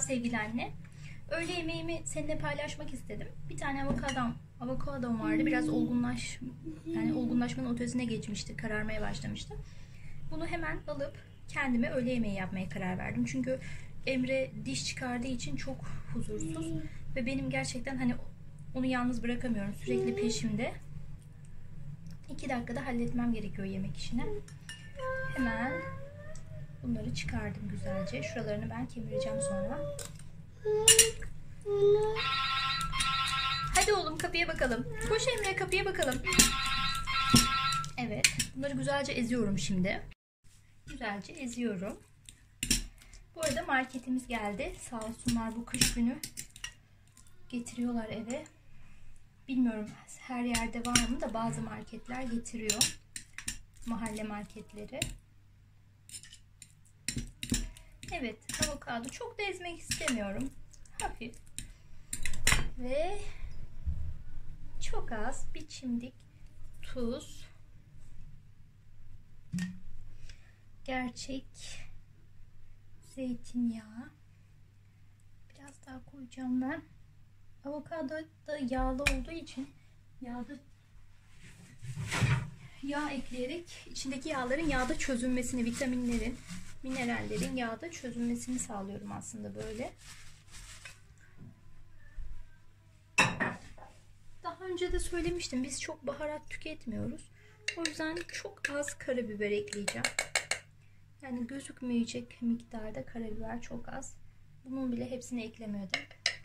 sevgili anne. Öğle yemeğimi seninle paylaşmak istedim. Bir tane avokadom vardı. Biraz olgunlaşmanın ötesine geçmişti. Kararmaya başlamıştı. Bunu hemen alıp kendime öğle yemeği yapmaya karar verdim. Çünkü Emre diş çıkardığı için çok huzursuz. Ve benim gerçekten hani onu yalnız bırakamıyorum. Sürekli peşimde. 2 dakikada halletmem gerekiyor yemek işini. Hemen bunları çıkardım güzelce. Şuralarını ben kemireceğim sonra. Hadi oğlum kapıya bakalım. Koş Emre, kapıya bakalım. Evet. Bunları güzelce eziyorum şimdi. Güzelce eziyorum. Bu arada marketimiz geldi. Sağ olsunlar, bu kış günü getiriyorlar eve. Bilmiyorum her yerde var mı da bazı marketler getiriyor. Mahalle marketleri. Evet, avokado çok da ezmek istemiyorum. Hafif. Ve çok az bir çimdik tuz. Gerçek zeytinyağı. Biraz daha koyacağım ben. Avokado da yağlı olduğu için yağ ekleyerek içindeki yağların yağda çözünmesini, vitaminlerin, minerallerin yağda çözünmesini sağlıyorum aslında böyle. Daha önce de söylemiştim, biz çok baharat tüketmiyoruz. O yüzden çok az karabiber ekleyeceğim. Yani gözükmeyecek miktarda karabiber, çok az. Bunun bile hepsini eklemiyordum.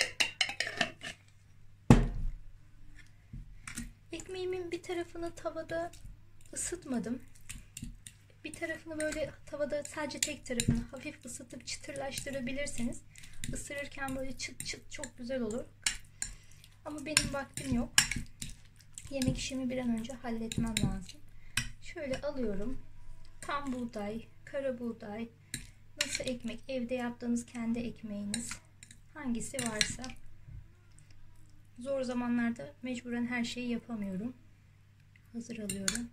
Ekmeğimin bir tarafını tavada ısıtmadım. Bir tarafını böyle tavada, sadece tek tarafını hafif ısıtıp çıtırlaştırabilirsiniz. Isırırken böyle çıt çıt çok güzel olur. Ama benim vaktim yok. Yemek işimi bir an önce halletmem lazım. Şöyle alıyorum. Tam buğday, kara buğday, nasıl ekmek, evde yaptığınız kendi ekmeğiniz, hangisi varsa. Zor zamanlarda mecburen her şeyi yapamıyorum. Hazır alıyorum.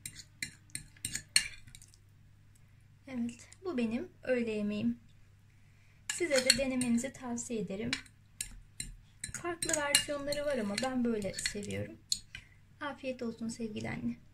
Evet, bu benim öğle yemeğim. Size de denemenizi tavsiye ederim. Farklı versiyonları var ama ben böyle seviyorum. Afiyet olsun sevgili anne.